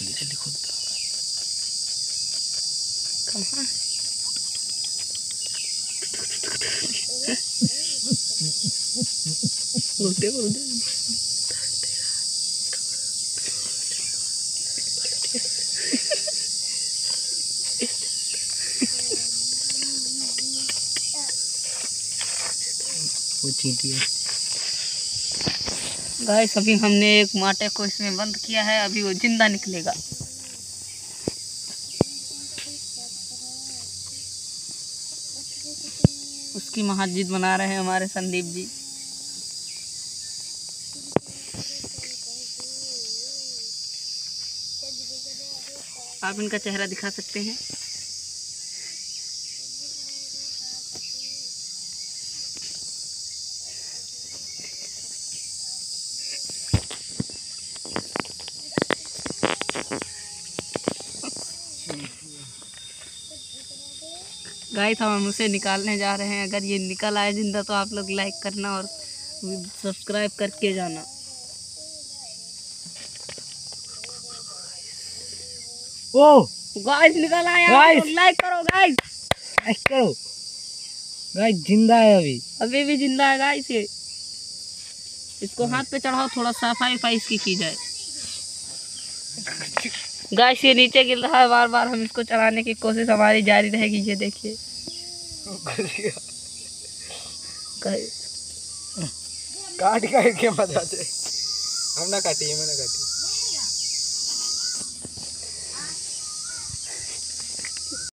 जल्दी जल्दी खुद कहाँ उल्टे उल्टे वो चींटी है। गाइस अभी हमने एक माटे को इसमें बंद किया है, अभी वो जिंदा निकलेगा। उसकी मस्जिद बना रहे हैं हमारे संदीप जी। आप इनका चेहरा दिखा सकते हैं। गाइस हम उसे निकालने जा रहे हैं। अगर ये निकल आए जिंदा तो आप लोग लाइक करना और सब्सक्राइब करके जाना। ओ गाइस निकल आया, गाइस लाइक करो, गाइस लाइक करो। गाइस जिंदा है, अभी भी जिंदा है गाइस। ये इसको हाथ पे चढ़ाओ, थोड़ा सफाई इसकी की जाए। गाइस ये नीचे गिर रहा है बार बार, हम इसको चढ़ाने की कोशिश हमारी जारी रहेगी। ये देखिए काट के मजा हम ना काटी, मैंने काटी।